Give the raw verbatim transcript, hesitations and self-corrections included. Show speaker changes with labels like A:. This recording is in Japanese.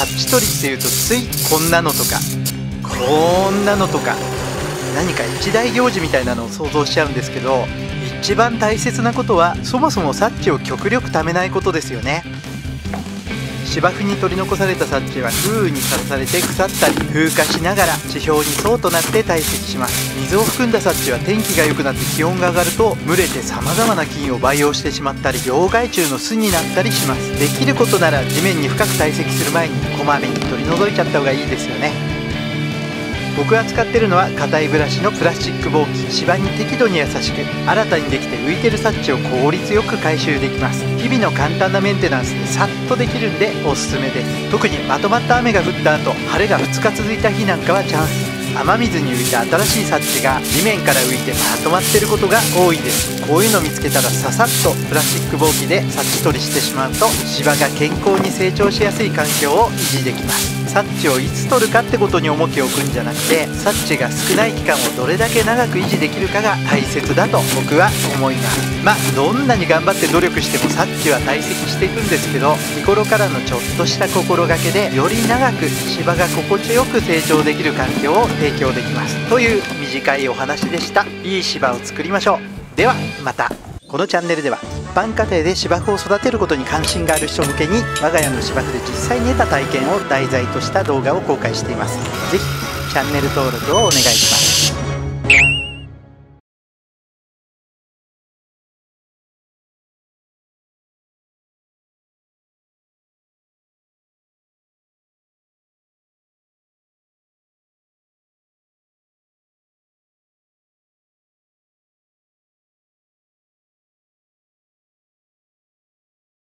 A: 察知取りっていうとついこんなのとかこんなのとか何か一大行事みたいなのを想像しちゃうんですけど、一番大切なことはそもそも察知を極力ためないことですよね。芝生に取り残された察知は風雨にさらされて腐ったり風化しながら地表に層となって堆積します。水を含んだ察知は天気が良くなって気温が上がると蒸れてさまざまな菌を培養してしまったり病害虫の巣になったりします。できることなら地面に深く堆積する前にこまめに取り除いちゃった方がいいですよね。僕が使ってるのは硬いブラシのプラスチック箒。芝に適度に優しく新たにできて浮いてる察知を効率よく回収できます。日々の簡単なメンテナンスでさっとできるんでおすすめです。特にまとまった雨が降った後晴れがふつか続いた日なんかはチャンス。雨水に浮いた新しい察知が地面から浮いてまとまってることが多いです。こういうの見つけたらささっとプラスチック箒で察知取りしてしまうと芝が健康に成長しやすい環境を維持できます。察知をいつ取るかってことに重きを置くんじゃなくて、察知が少ない期間をどれだけ長く維持できるかが大切だと僕は思います。まあどんなに頑張って努力しても察知は堆積していくんですけど、日頃からのちょっとした心がけでより長く芝が心地よく成長できる環境を提供できますという短いお話でした。いい芝を作りましょう。ではまた。このチャンネルでは一般家庭で芝生を育てることに関心がある人向けに我が家の芝生で実際に得た体験を題材とした動画を公開しています。ぜひチャンネル登録をお願いします。